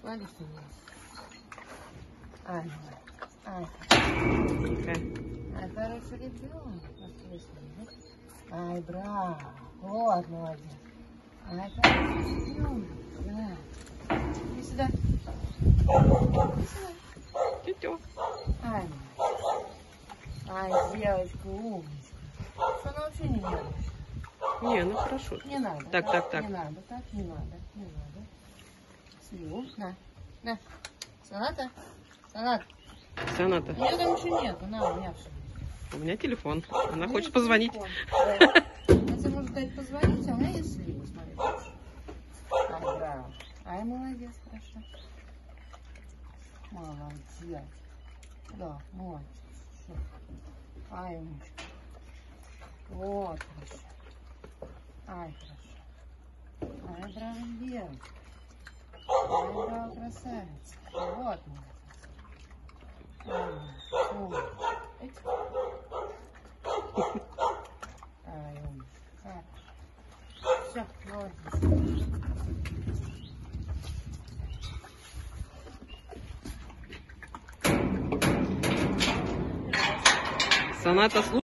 Клади сюда. Ай, ай. Ай, хороший ребенок. Ай, браво. Вот, молодец. Ай, хороший ребенок. Да. Иди сюда. Иди сюда. Тетё. Ай, ай, девочка, умничка. Что она вообще не делает? Не, ну хорошо. Не надо. Так. Не надо, так, не надо. Сливу. На. Соната. Соната. У нее там ничего нету. На, у меня все. У меня телефон. Она хочет позвонить. Да. Я тебе могу дать позвонить, а у меня есть слива, смотри. Ай, браво. Ай, молодец, хорошо. Молодец. Да, молодец. Всё. Ай, умничка. Вот, хорошо. Ай, хорошо. Ай, браво, девочка. Ай, браво, красавица. Вот, молодец. Ай, умничка. Ай, умничка. Все, молодец. Соната